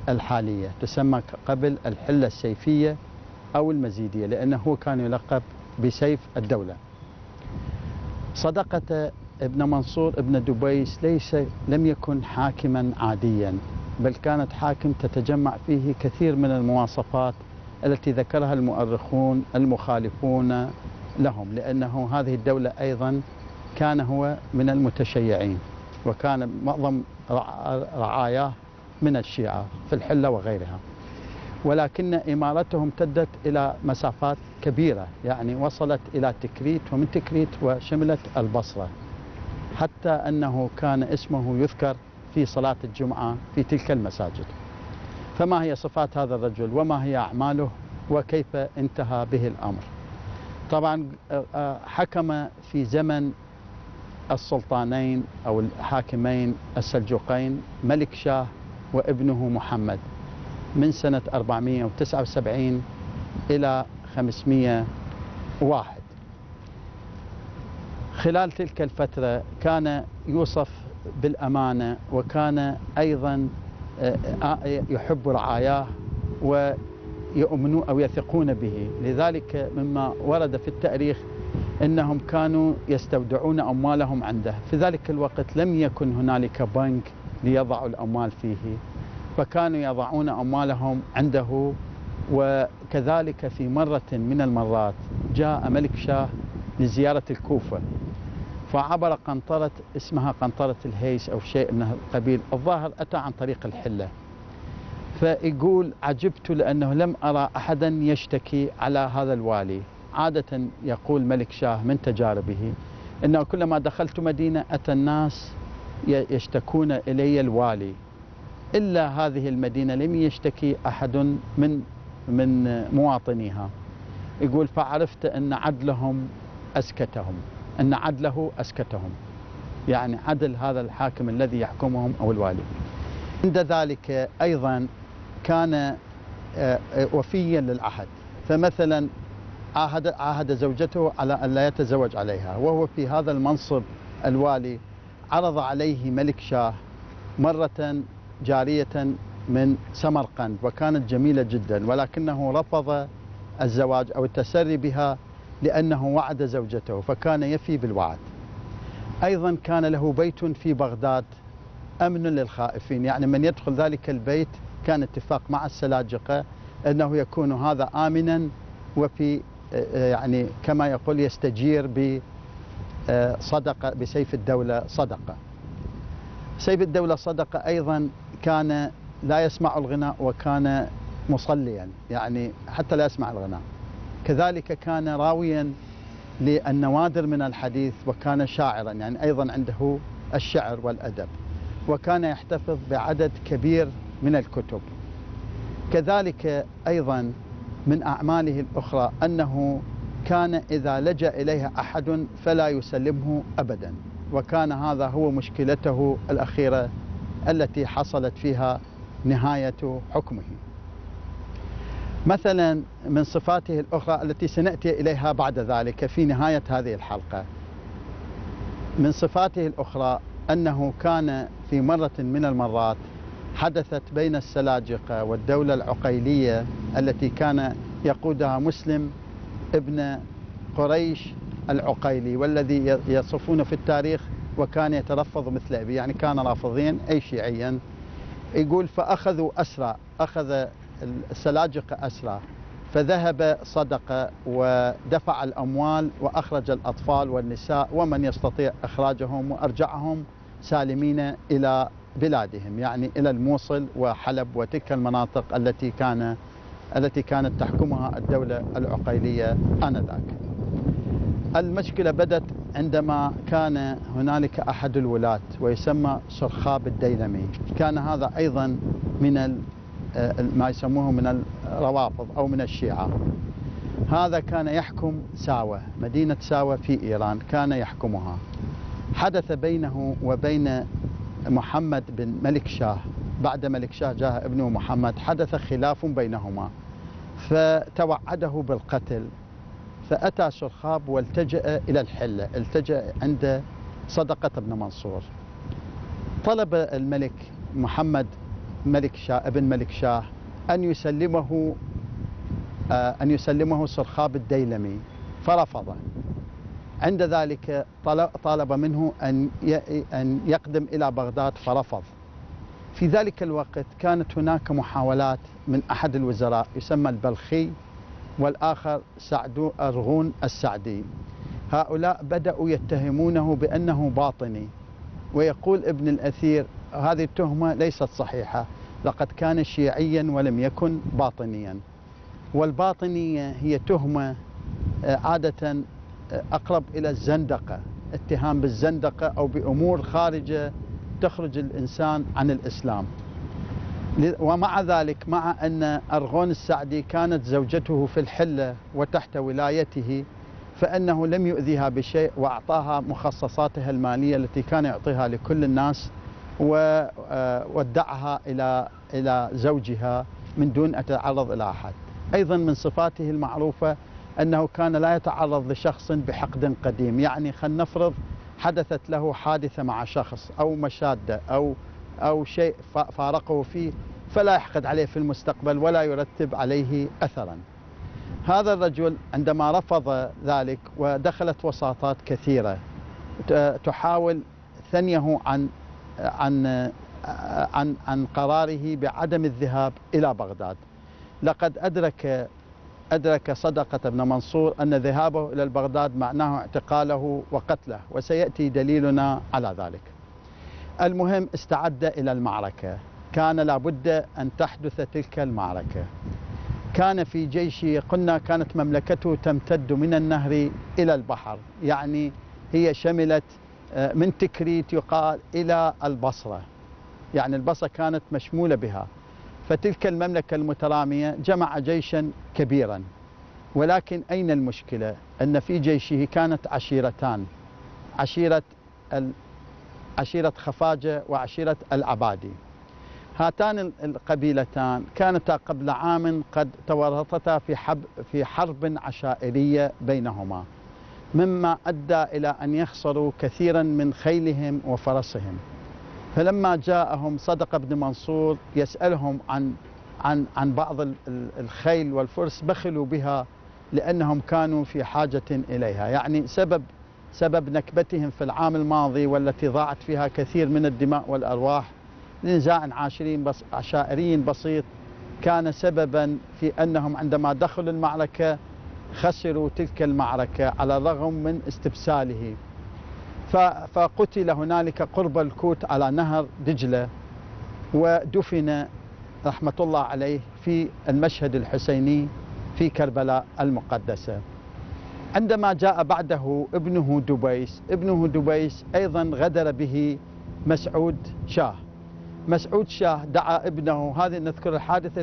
الحالية، تسمى قبل الحلة السيفية أو المزيدية، لأنه هو كان يلقب بسيف الدولة. صدقة ابن منصور ابن دبيس لم يكن حاكما عاديا، بل كانت حاكم تتجمع فيه كثير من المواصفات التي ذكرها المؤرخون المخالفون لهم، لأنه هذه الدولة أيضا كان هو من المتشيعين، وكان معظم رعاياه من الشيعة في الحلة وغيرها، ولكن إمارته امتدت إلى مسافات كبيرة، يعني وصلت إلى تكريت، ومن تكريت وشملت البصرة، حتى أنه كان اسمه يذكر في صلاة الجمعة في تلك المساجد. فما هي صفات هذا الرجل وما هي أعماله وكيف انتهى به الأمر؟ طبعا حكم في زمن السلطانين أو الحاكمين السلجوقين ملك شاه وابنه محمد من سنة 479 إلى 501. خلال تلك الفترة كان يوصف بالأمانة، وكان أيضا يحب رعاياه ويؤمنون أو يثقون به. لذلك مما ورد في التاريخ أنهم كانوا يستودعون أموالهم عنده. في ذلك الوقت لم يكن هنالك بنك ليضعوا الأموال فيه، فكانوا يضعون أموالهم عنده. وكذلك في مرة من المرات جاء ملك شاه لزيارة الكوفة، فعبر قنطرة اسمها قنطرة الهيس أو شيء من القبيل، الظاهر أتى عن طريق الحلة. فيقول عجبت لأنه لم أرى أحدا يشتكي على هذا الوالي. عادة يقول ملك شاه من تجاربه أنه كلما دخلت مدينة أتى الناس يشتكون إلي الوالي، إلا هذه المدينة لم يشتكي أحد من مواطنيها. يقول فعرفت أن عدلهم أسكتهم، أن عدله أسكتهم، يعني عدل هذا الحاكم الذي يحكمهم أو الوالي. عند ذلك أيضا كان وفيا للعهد، فمثلا عاهد زوجته على أن لا يتزوج عليها، وهو في هذا المنصب الوالي عرض عليه ملك شاه مرة جارية من سمرقند وكانت جميلة جدا، ولكنه رفض الزواج أو التسري بها لأنه وعد زوجته، فكان يفي بالوعد. أيضا كان له بيت في بغداد أمن للخائفين، يعني من يدخل ذلك البيت كان اتفاق مع السلاجقة أنه يكون هذا آمنا، وفي يعني كما يقول يستجير بصدقة بسيف الدولة صدقة. سيف الدولة صدقة أيضا كان لا يسمع الغناء وكان مصليا، يعني حتى لا يسمع الغناء. كذلك كان راويا للنوادر من الحديث، وكان شاعرا، يعني أيضا عنده الشعر والأدب، وكان يحتفظ بعدد كبير من الكتب. كذلك أيضا من أعماله الأخرى أنه كان إذا لجأ إليها أحد فلا يسلمه أبدا، وكان هذا هو مشكلته الأخيرة التي حصلت فيها نهاية حكمه. مثلا من صفاته الأخرى التي سنأتي إليها بعد ذلك في نهاية هذه الحلقة، من صفاته الأخرى أنه كان في مرة من المرات حدثت بين السلاجقة والدولة العقيلية التي كان يقودها مسلم ابن قريش العقيلي، والذي يصفونه في التاريخ وكان يتلفظ مثل أبي، يعني كان رافضين أي شيعيا. يقول فأخذوا أسرى، أخذ السلاجقة أسرى، فذهب صدقة ودفع الأموال وأخرج الأطفال والنساء ومن يستطيع إخراجهم وأرجعهم سالمين إلى بلادهم، يعني إلى الموصل وحلب وتلك المناطق التي كانت تحكمها الدولة العقيلية آنذاك. المشكلة بدت عندما كان هنالك أحد الولاة ويسمى سرخاب الديلمي، كان هذا أيضا من ما يسموه من الروافض أو من الشيعة. هذا كان يحكم ساوة، مدينة ساوة في إيران كان يحكمها. حدث بينه وبين محمد بن ملك شاه، بعد ملك شاه جاء ابنه محمد، حدث خلاف بينهما فتوعده بالقتل، فأتى سرخاب والتجأ إلى الحلة، التجأ عند صدقة بن منصور. طلب الملك محمد ملك شاه ابن ملك شاه أن يسلمه صرخاب الديلمي، فرفض. عند ذلك طالب منه أن يقدم إلى بغداد، فرفض. في ذلك الوقت كانت هناك محاولات من أحد الوزراء يسمى البلخي والآخر أرغون السعدي. هؤلاء بدأوا يتهمونه بأنه باطني، ويقول ابن الأثير هذه التهمة ليست صحيحة، لقد كان شيعيا ولم يكن باطنيا. والباطنية هي تهمة عادة أقرب إلى الزندقة، اتهام بالزندقة أو بأمور خارجة تخرج الإنسان عن الإسلام. ومع ذلك، مع أن أرغون السعدي كانت زوجته في الحلة وتحت ولايته، فإنه لم يؤذيها بشيء وأعطاها مخصصاتها المالية التي كان يعطيها لكل الناس، وودعها إلى زوجها من دون أن تتعرض إلى أحد. أيضا من صفاته المعروفة أنه كان لا يتعرض لشخص بحقد قديم، يعني خلينا نفرض حدثت له حادثة مع شخص أو مشادة أو شيء فارقه فيه، فلا يحقد عليه في المستقبل ولا يرتب عليه أثرا. هذا الرجل عندما رفض ذلك ودخلت وساطات كثيرة تحاول ثنيه عن قراره بعدم الذهاب إلى بغداد. لقد أدرك صدقة بن منصور أن ذهابه إلى بغداد معناه اعتقاله وقتله، وسيأتي دليلنا على ذلك. المهم استعد إلى المعركة، كان لابد أن تحدث تلك المعركة. كان في جيشه، قلنا كانت مملكته تمتد من النهر إلى البحر، يعني هي شملت من تكريت يقال إلى البصرة، يعني البصرة كانت مشمولة بها. فتلك المملكة المترامية جمع جيشا كبيرا، ولكن أين المشكلة؟ أن في جيشه كانت عشيرتان، عشيرة خفاجة وعشيرة العبادي. هاتان القبيلتان كانتا قبل عام قد تورطتا في حرب عشائرية بينهما، مما أدى إلى أن يخسروا كثيرا من خيلهم وفرسهم. فلما جاءهم صدقة بن منصور يسألهم عن بعض الخيل والفرس، بخلوا بها لأنهم كانوا في حاجة إليها. يعني سبب نكبتهم في العام الماضي والتي ضاعت فيها كثير من الدماء والأرواح لنزاع عشائري بسيط، كان سببا في أنهم عندما دخلوا المعركة خسروا تلك المعركة على الرغم من استبساله. فقتل هنالك قرب الكوت على نهر دجلة، ودفن رحمة الله عليه في المشهد الحسيني في كربلاء المقدسة. عندما جاء بعده ابنه دبيس أيضا غدر به مسعود شاه دعا ابنه. هذه نذكر الحادثة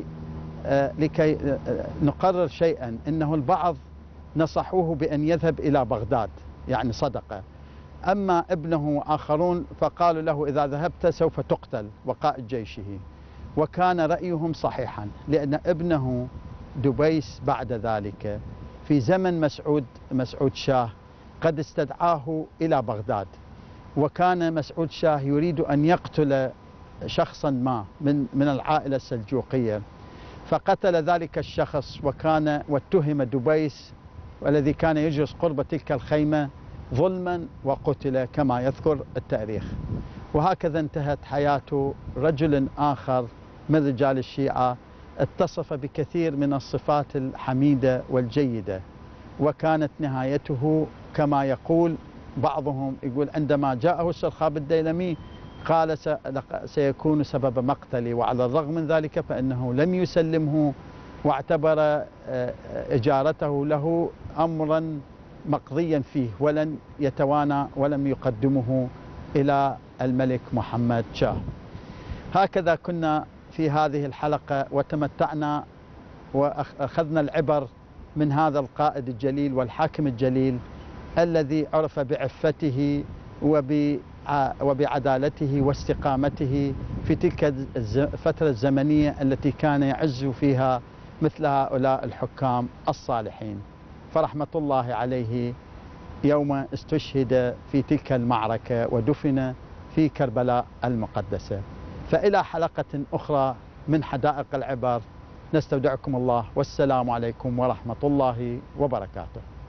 لكي نقرر شيئا، إنه البعض نصحوه بأن يذهب إلى بغداد، يعني صدقة، أما ابنه آخرون فقالوا له إذا ذهبت سوف تقتل وقائد جيشه. وكان رأيهم صحيحا، لأن ابنه دبيس بعد ذلك في زمن مسعود شاه قد استدعاه إلى بغداد، وكان مسعود شاه يريد أن يقتل شخصا ما من العائلة السلجوقية، فقتل ذلك الشخص واتهم دبيس والذي كان يجلس قرب تلك الخيمة ظلما وقتل كما يذكر التاريخ. وهكذا انتهت حياة رجل آخر من رجال الشيعة اتصف بكثير من الصفات الحميدة والجيدة، وكانت نهايته كما يقول بعضهم، يقول عندما جاءه الصرخاب الديلمي قال سيكون سبب مقتلي، وعلى الرغم من ذلك فإنه لم يسلمه، واعتبر إجارته له أمرا مقضيا فيه، ولن يتوانى ولم يقدمه إلى الملك محمد شاه. هكذا كنا في هذه الحلقة وتمتعنا وأخذنا العبر من هذا القائد الجليل والحاكم الجليل الذي عرف بعفته وبعدالته واستقامته في تلك الفترة الزمنية التي كان يعز فيها مثل هؤلاء الحكام الصالحين. فرحمة الله عليه يوم استشهد في تلك المعركة ودفن في كربلاء المقدسة. فإلى حلقة أخرى من حدائق العبر نستودعكم الله، والسلام عليكم ورحمة الله وبركاته.